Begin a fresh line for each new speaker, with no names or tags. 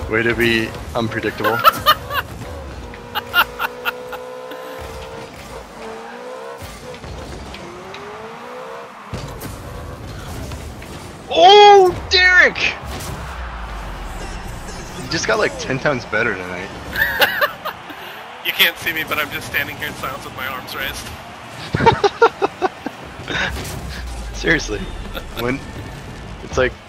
Way to be unpredictable. Oh, Derek! You just got like 10 times better tonight.
You can't see me, but I'm just standing here in silence with my arms raised.
Seriously. When it's like